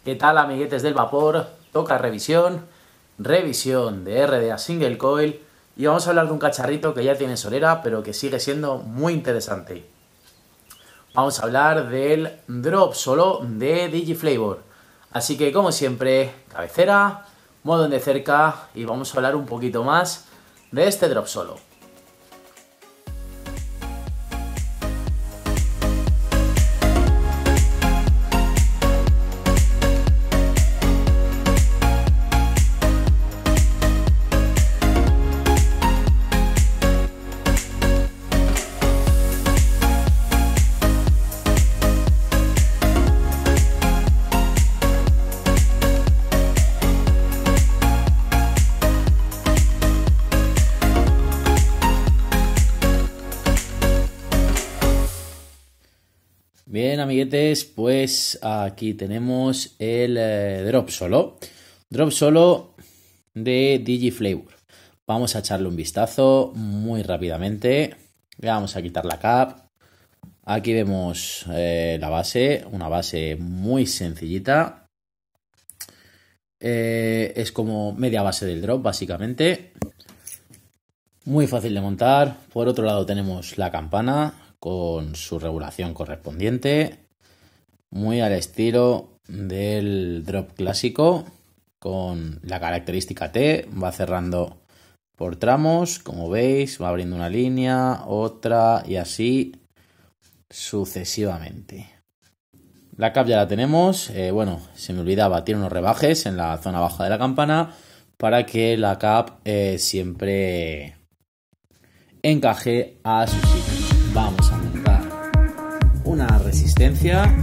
¿Qué tal, amiguetes del vapor? Toca revisión de RDA Single Coil y vamos a hablar de un cacharrito que ya tiene solera pero que sigue siendo muy interesante. Vamos a hablar del Drop Solo de Digiflavor. Así que, como siempre, cabecera, modo de cerca y vamos a hablar un poquito más de este Drop Solo. Bien, amiguetes, pues aquí tenemos el Drop Solo de Digiflavor. Vamos a echarle un vistazo muy rápidamente. Le vamos a quitar la cap. Aquí vemos la base, una base muy sencillita. Es como media base del drop, básicamente. Muy fácil de montar. Por otro lado tenemos la campana con su regulación correspondiente, muy al estilo del drop clásico, con la característica T, va cerrando por tramos, como veis, va abriendo una línea, otra y así sucesivamente. La cap ya la tenemos, bueno, se me olvidaba, tiene unos rebajes en la zona baja de la campana para que la cap siempre encaje a su sitio. Vamos a montar una resistencia.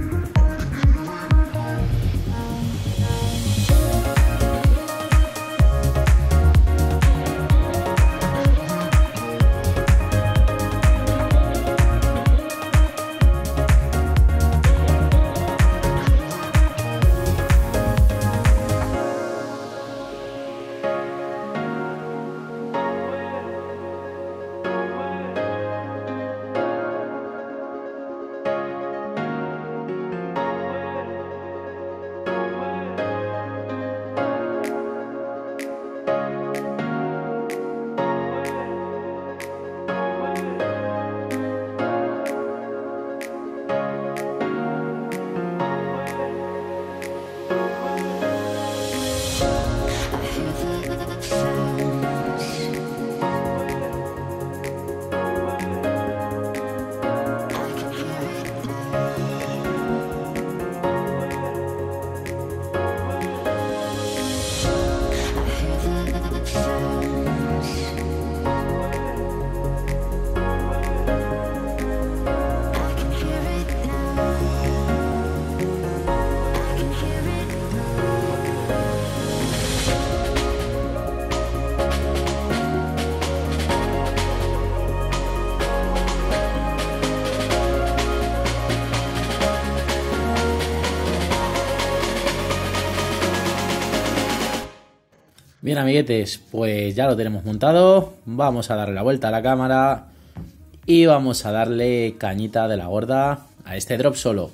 Bien, amiguetes, pues ya lo tenemos montado. Vamos a darle la vuelta a la cámara y vamos a darle cañita de la gorda a este Drop Solo.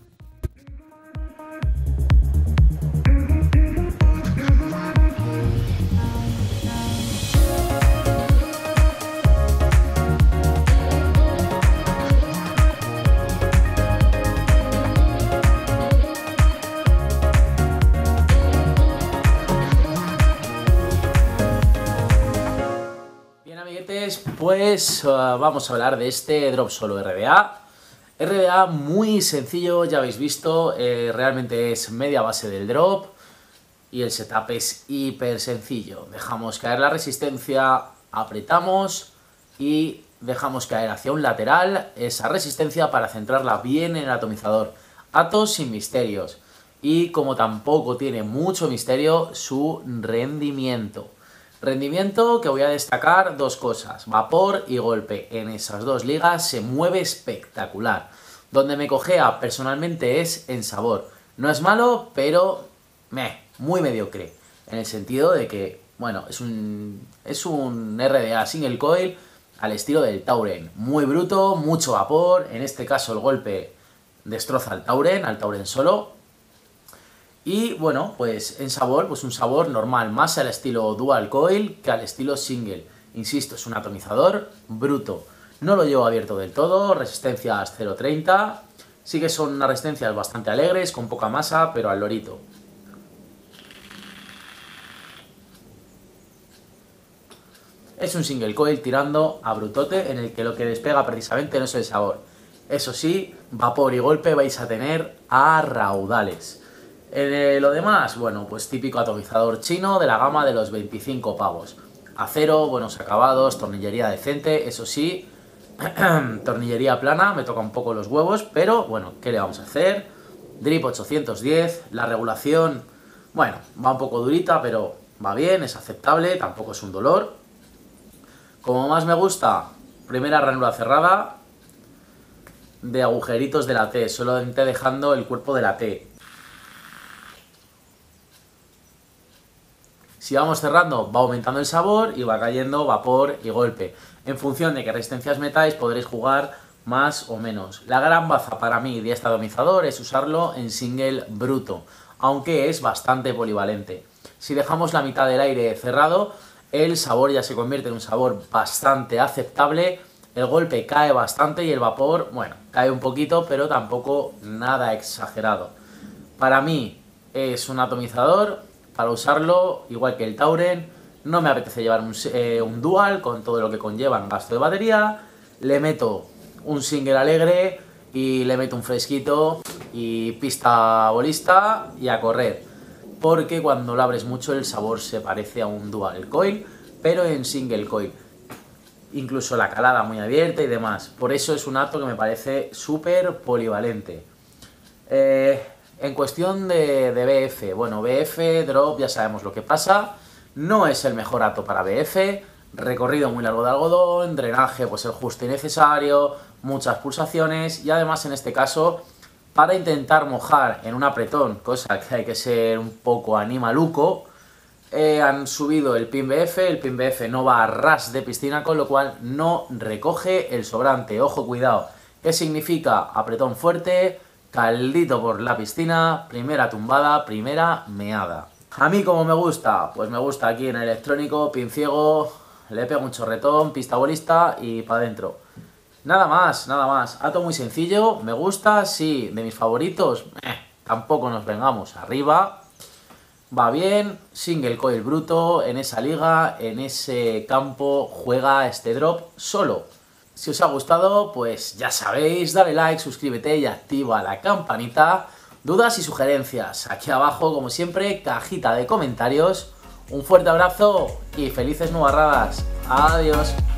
Pues vamos a hablar de este Drop Solo RDA. RDA muy sencillo, ya habéis visto, realmente es media base del drop y el setup es hiper sencillo. Dejamos caer la resistencia, apretamos y dejamos caer hacia un lateral esa resistencia para centrarla bien en el atomizador. Atos sin misterios. Y como tampoco tiene mucho misterio, su rendimiento. Rendimiento que voy a destacar dos cosas, vapor y golpe. En esas dos ligas se mueve espectacular. Donde me cojea personalmente es en sabor. No es malo, pero muy mediocre. En el sentido de que, bueno, es un RDA Single Coil al estilo del Tauren. Muy bruto, mucho vapor. En este caso el golpe destroza al Tauren solo. Y bueno, pues en sabor, pues un sabor normal, más al estilo Dual Coil que al estilo Single. Insisto, es un atomizador bruto. No lo llevo abierto del todo, resistencias 0,30. Sí que son unas resistencias bastante alegres, con poca masa, pero al lorito. Es un single coil tirando a brutote en el que lo que despega precisamente no es el sabor. Eso sí, vapor y golpe vais a tener a raudales. Lo demás, bueno, pues típico atomizador chino de la gama de los 25 pavos. Acero, buenos acabados, tornillería decente, eso sí, tornillería plana, me toca un poco los huevos, pero bueno, ¿qué le vamos a hacer? Drip 810, la regulación, bueno, va un poco durita, pero va bien, es aceptable, tampoco es un dolor. Como más me gusta, primera ranura cerrada de agujeritos de la T, solamente dejando el cuerpo de la T. Si vamos cerrando, va aumentando el sabor y va cayendo vapor y golpe. En función de qué resistencias metáis, podréis jugar más o menos. La gran baza para mí de este atomizador es usarlo en single bruto, aunque es bastante polivalente. Si dejamos la mitad del aire cerrado, el sabor ya se convierte en un sabor bastante aceptable, el golpe cae bastante y el vapor, bueno, cae un poquito, pero tampoco nada exagerado. Para mí es un atomizador para usarlo, igual que el Tauren. No me apetece llevar un dual con todo lo que conlleva en gasto de batería. Le meto un single alegre y le meto un fresquito y pista bolista y a correr. Porque cuando lo abres mucho el sabor se parece a un dual coil, pero en single coil. Incluso la calada muy abierta y demás. Por eso es un ato que me parece súper polivalente. En cuestión de BF, bueno, BF, drop, ya sabemos lo que pasa. No es el mejor ato para BF. Recorrido muy largo de algodón, drenaje pues el justo y necesario, muchas pulsaciones y además en este caso para intentar mojar en un apretón, cosa que hay que ser un poco animaluco, han subido el pin BF no va a ras de piscina, con lo cual no recoge el sobrante. Ojo, cuidado, ¿qué significa? Apretón fuerte, caldito por la piscina, primera tumbada, primera meada. A mí como me gusta, pues me gusta aquí en electrónico, pin ciego, le pego un chorretón, pista bolista y para adentro. Nada más, nada más. Ato muy sencillo, me gusta, sí. De mis favoritos, tampoco nos vengamos arriba. Va bien, single coil bruto, en esa liga, en ese campo, juega este drop solo. Si os ha gustado, pues ya sabéis, dale like, suscríbete y activa la campanita. Dudas y sugerencias, aquí abajo, como siempre, cajita de comentarios. Un fuerte abrazo y felices nubarradas. Adiós.